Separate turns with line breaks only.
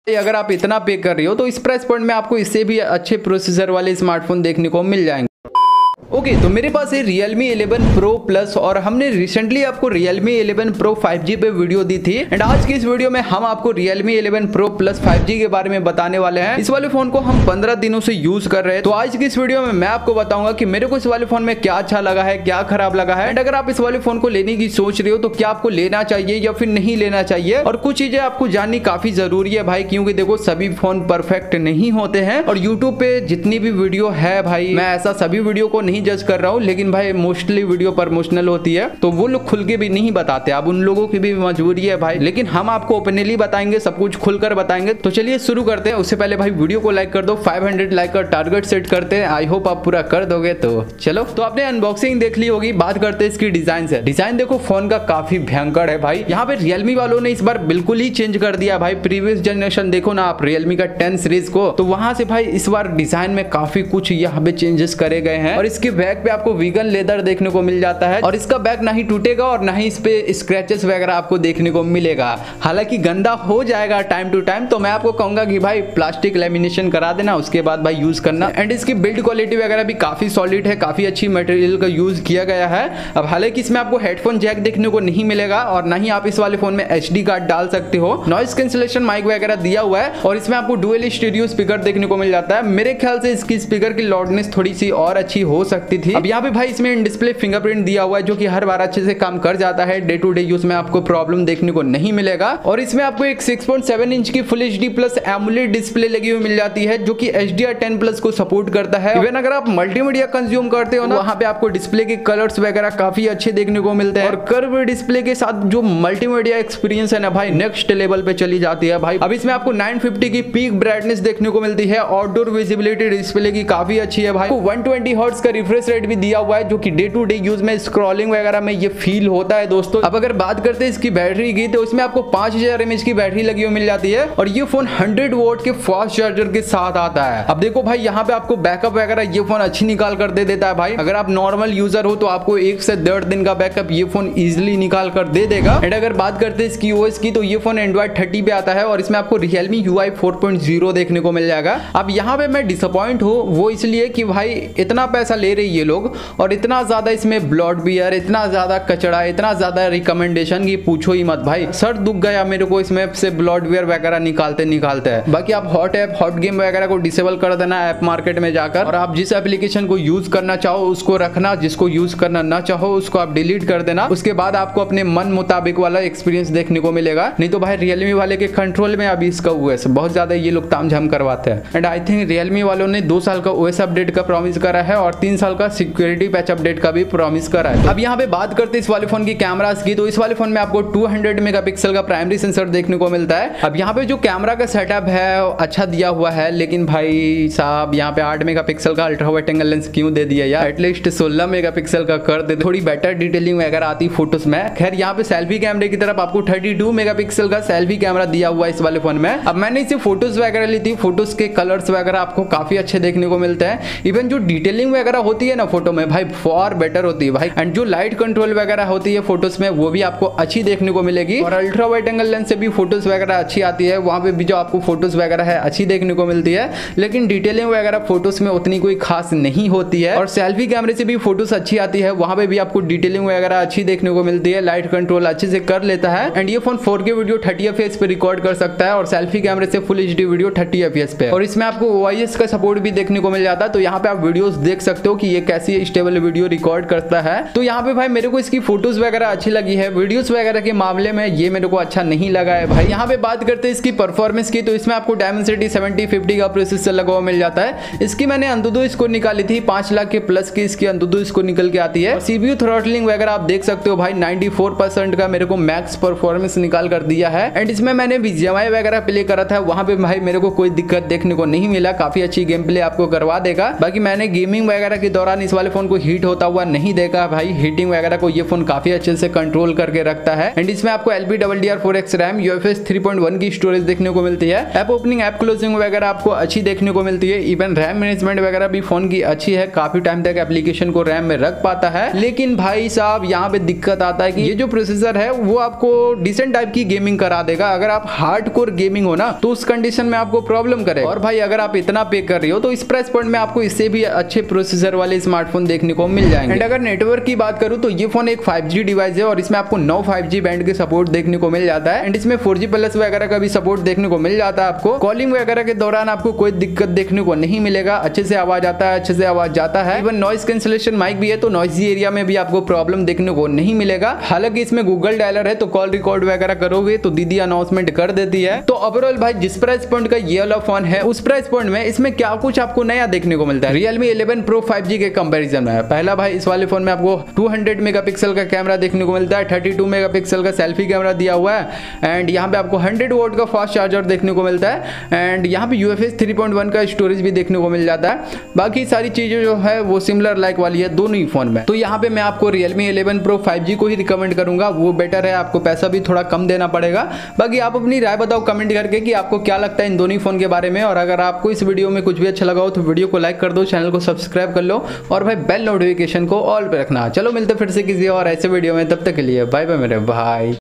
अगर आप इतना पे कर रहे हो तो इस प्राइस पॉइंट में आपको इससे भी अच्छे प्रोसेसर वाले स्मार्टफोन देखने को मिल जाएंगे। ओके, तो मेरे पास है Realme 11 Pro Plus और हमने रिसेंटली आपको Realme 11 Pro 5G पे वीडियो दी थी एंड आज की इस वीडियो में हम आपको Realme 11 Pro Plus 5G के बारे में बताने वाले हैं। इस वाले फोन को हम 15 दिनों से यूज कर रहे हैं, तो आज की इस वीडियो में मैं आपको बताऊंगा कि मेरे को इस वाले फोन में क्या अच्छा लगा है, क्या खराब लगा है एंड अगर आप इस वाले फोन को लेने की सोच रहे हो तो क्या आपको लेना चाहिए या फिर नहीं लेना चाहिए। और कुछ चीजें आपको जाननी काफी जरूरी है भाई, क्योंकि देखो सभी फोन परफेक्ट नहीं होते हैं और यूट्यूब पे जितनी भी वीडियो है भाई, मैं ऐसा सभी वीडियो को नहीं जज कर रहा हूँ, लेकिन भाई मोस्टली वीडियो प्रमोशनल होती है तो वो लोग खुल के भी नहीं बताते। अब उन लोगों की भी मजबूरी है भाई, लेकिन हम आपको ओपनली बताएंगे, सब कुछ खुलकर बताएंगे। तो चलिए शुरू करते हैं। उससे पहले भाई वीडियो को लाइक कर दो, 500 लाइक का टारगेट सेट करते हैं। आई होप आप पूरा कर दोगे। तो चलो, तो आपने अनबॉक्सिंग देख ली होगी, बात करते हैं इसकी डिजाइन से। डिजाइन देखो फोन का काफी भयंकर है भाई। यहाँ पे रियलमी वालों ने इस बार बिल्कुल ही चेंज कर दिया भाई। प्रीवियस जनरेशन देखो ना आप रियलमी का 10 सीरीज को, तो वहां से भाई इस बार डिजाइन में काफी कुछ यहाँ पे चेंजेस करे गए हैं और इसके बैक पे आपको वीगन लेदर देखने को मिल जाता है और इसका बैक ना ही टूटेगा और ना ही इस पे स्क्रैचेस वगैरह आपको देखने को मिलेगा। हालांकि गंदा हो जाएगा टाइम टू टाइम, तो मैं आपको कहूंगा कि भाई प्लास्टिक लेमिनेशन करा देना, उसके बाद भाई यूज करना। एंड इसकी बिल्ड क्वालिटी वगैरह भी काफी सॉलिड है, काफी अच्छी मटेरियल का यूज किया गया है। अब हालांकि इसमें आपको हेडफोन जैक देखने को नहीं मिलेगा और ना ही आप इस वाले फोन में HD कार्ड डाल सकते हो। नॉइस कैंसिलेशन माइक वगैरह दिया हुआ है और इसमें आपको डुअल स्टीरियो स्पीकर देखने को मिल जाता है। मेरे ख्याल से इसकी स्पीकर की लाउडनेस थोड़ी सी और अच्छी हो सकती थी। अब यहाँ पे भाई इसमें डिस्प्ले फिंगरप्रिंट दिया हुआ है जो कि हर बार अच्छे से काम कर जाता है। डे टू डे यूज में आपको प्रॉब्लम देखने को नहीं मिलेगा और इसमें आपको एक 6.7 इंच की full HD plus AMOLED display लगी हुई मिल जाती है जो कि HDR10 प्लस को सपोर्ट करता है। इवन अगर आप मल्टीमीडिया कंज्यूम करते हो ना, वहां पे आपको डिस्प्ले के कलर्स वगैरह काफी अच्छे देखने को मिलते हैं और कर्व डिस्प्ले के साथ जो मल्टीमीडिया एक्सपीरियंस है ना भाई, नेक्स्ट लेवल पे चली जाती है भाई। अब इसमें आपको 950 की पीक ब्राइटनेस देखने को मिलती है। आउटडोर विजिबिलिटी डिस्प्ले की काफी अच्छी है भाई। 120 हर्ट्ज का रिफ्रेश रेट भी दिया हुआ है जो कि डे टू डे यूज में स्क्रॉलिंग वगैरह में ये फील होता है दोस्तों। अब अगर बात करते हैं इसकी बैटरी की, तो इसमें आपको 5000 mAh की बैटरी लगी हुई मिल जाती है और ये फोन 100 वोल्ट के फास्ट चार्जर के साथ आता है। अब देखो भाई यहाँ पे आपको बैकअप वगैरह ये फोन अच्छी निकाल कर दे देता है भाई। अगर आप नॉर्मल यूजर हो तो आपको 1 से 1.5 दिन का बैकअप ये फोन इजिली निकाल कर दे देगा। एंड अगर बात करते हैं इसकी OS की, तो ये फोन Android 30 पे आता है और इसमें आपको Realme UI 4.0 देखने को मिल जाएगा। अब यहाँ पे मैं डिसअपॉइंट हूँ, वो इसलिए कि भाई इतना पैसा ले रहे ये लोग और इतना ज्यादा इसमें ब्लॉट बियर, इतना ज्यादा कचड़ा, इतना ज्यादा रिकमेंडेशन की पूछो ही मत भाई। सर दुख गया मेरे को इसमें से ब्लॉटवेयर वगैरह निकालते हैं। बाकी आप हॉट ऐप, हॉट गेम वगैरह को डिसेबल कर देना ऐप मार्केट में जाकर और आप जिस एप्लीकेशन को यूज करना चाहो उसको रखना, जिसको यूज करना ना चाहो उसको आप डिलीट कर देना। उसके बाद आपको अपने मन मुताबिक वाला एक्सपीरियंस देखने को मिलेगा। नहीं तो भाई रियलमी वाले के कंट्रोल में अभी इसका OS बहुत ज्यादा ये लोग तामझाम करवाते हैं। एंड आई थिंक रियलमी वालों ने 2 साल का OS अपडेट का प्रॉमिस करा है और 3 साल का सिक्योरिटी पैच अपडेट का भी प्रॉमिस करा है। अब यहाँ पे बात करते हैं इस वाले फोन की कैमरास की, तो इस वाले फोन में आपको 200 मेगापिक्सल का प्राइमरी सेंसर देखने को मिलता है। अब यहाँ पे जो कैमरा का सेटअप है अच्छा दिया हुआ है, लेकिन भाई साहब यहाँ पे 8 मेगापिक्सल का अल्ट्रा वाइड एंगल लेंस क्यों दे दिया यार? एटलीस्ट 16 मेगापिक्सल का कर दे, थोड़ी बेटर डिटेलिंग वगैरह आती फोटोज में। खैर यहाँ पे सेल्फी कैमरे की तरफ आपको 32 मेगापिक्सल का सेल्फी कैमरा दिया हुआ है इस वाले फोन में। अब मैंने इसे फोटोज वगैरह ली थी, फोटोज के कलर्स वगैरह आपको काफी अच्छे देखने को मिलते हैं। इवन जो डिटेलिंग वगैरह होती है ना फोटो में भाई, फॉर बेटर होती है भाई। एंड जो लाइट कंट्रोल वगैरह होती है फोटोज में वो भी आपको अच्छी देखने को मिलेगी और अल्ट्रा वाइड एंगल लेंस से भी फोटोज वगैरह अच्छी आती है। वहां पे भी जो आपको फोटोज वगैरह है अच्छी देखने को मिलती है, लेकिन डिटेलिंग वगैरह फोटोज में उतनी कोई खास नहीं होती है। और सेल्फी कैमरे से भी फोटोज अच्छी आती है, वहां पे भी आपको डिटेलिंग वगैरह अच्छी देखने को मिलती है। लाइट कंट्रोल अच्छे से कर लेता है एंड ये फोन 4K वीडियो 30 FPS पे रिकॉर्ड कर सकता है और सेल्फी कैमरे से फुल HD वीडियो 30 FPS पे। और इसमें आपको OIS का सपोर्ट भी देखने को मिल जाता है, तो यहाँ पे आप वीडियोस देख सकते हो कि ये कैसी स्टेबल वीडियो रिकॉर्ड करता है। तो यहाँ पे भाई मेरे को इसकी फोटोज वगैरह अच्छी लगी है, वीडियोस वगैरह के मामले में ये मेरे को अच्छा नहीं लगा है भाई। यहाँ पे बात करते हैं इसकी परफॉर्मेंस की, तो इसमें आपको Dimensity 7050 का प्रोसेसर लगा हुआ मिल जाता है। इसकी मैंने अंतुदो इसको निकाली थी, 5 लाख के प्लस की इसकी अंतुदो इसको निकल के आती है। CPU थ्रॉटलिंग वगैरह आप देख सकते हो भाई, 94% का मेरे को मैक्स परफॉर्मेंस निकाल कर दिया है। एंड इसमें मैंने BGMI वगैरह प्ले करा था, वहां पे भाई मेरे को कोई दिक्कत देखने को नहीं मिला, काफी अच्छी गेम प्ले आपको करवा देगा। बाकी मैंने गेमिंग वगैरह के दौरान इस वाले फोन को हीट होता हुआ नहीं देखा भाई। हीटिंग वगैरह को ये फोन काफी अच्छे से कंट्रोल करके रखता है। एंड इसमें आपको LPDDR4X रैम, UFS 3.1 की स्टोरेज देखने को मिलती है। ऐप ओपनिंग, ऐप क्लोजिंग वगैरह आपको अच्छी देखने को मिलती है। इवन रैम मैनेजमेंट वगैरह भी फोन की अच्छी है, काफी टाइम तक एप्लीकेशन को रैम में रख पाता है। लेकिन भाई साहब यहाँ पे दिक्कत आता है कि ये जो प्रोसेसर है वो आपको डिसेंट टाइप की गेमिंग करा देगा। अगर आप हार्डकोर गेमिंग हो ना तो उस कंडीशन में आपको प्रॉब्लम करेगा। और भाई अगर आप इतना पे कर रहे हो तो इस प्राइस पॉइंट में आपको इससे भी अच्छे प्रोसेसर वाले स्मार्टफोन देखने को मिल जाएंगे। एंड अगर नेटवर्क की बात करूं तो ये फोन एक 5G डिवाइस है और इसमें आपको 9 5G बैंड के सपोर्ट देखने को मिल जाता है। एंड इसमें 4G प्लस वगैरह का भी सपोर्ट देखने को मिल जाता है। आपको कॉलिंग वगैरह के दौरान आपको कोई दिक्कत देखने को नहीं मिलेगा, अच्छे से आवाज आता है, अच्छे से आवाज जाता है। इवन नॉइस कैंसिलेशन माइक भी है तो नॉइजी एरिया में भी आपको प्रॉब्लम देखने को नहीं मिलेगा। हालांकि इसमें गूगल डायलर है तो कॉल रिकॉर्ड वगैरह करोगे तो दीदी अनाउंसमेंट कर देती है। तो ओवरऑल भाई जिस प्राइस पॉइंट का ये वाला फोन है उस प्राइस पॉइंट में इसमें क्या कुछ आपको नया देखने को मिलता है Realme 11 Pro 5G के कंपैरिजन में। पहला भाई इस वाले फोन में आपको 200 मेगापिक्सल का कैमरा देखने को मिलता है, 32 मेगापिक्सल का सेल्फी कैमरा दिया हुआ है। एंड यहाँ पे आपको 100 वोल्ट का फास्ट चार्जर देखने को मिलता है। एंड यहाँ पे UFS 3.1 का स्टोरेज भी देखने को मिल जाता है। बाकी सारी चीजें जो है वो सिमिलर लाइक वाली है दोनों ही फोन में। तो यहाँ पे मैं आपको Realme 11 Pro 5G को ही रिकमेंड करूंगा, वो बेटर है, आपको पैसा भी थोड़ा कम देना पड़ेगा। बाकी आप अपनी राय बताओ कमेंट करके कि आपको क्या लगता है इन दोनों फोन के बारे में। और अगर आपको इस वीडियो में कुछ भी अच्छा लगा हो तो वीडियो को लाइक कर दो, चैनल को सब्सक्राइब कर लो और भाई बेल नोटिफिकेशन को ऑल पे रखना। चलो मिलते फिर से किसी और ऐसे वीडियो में, तब तक के लिए बाय बाय मेरे भाई।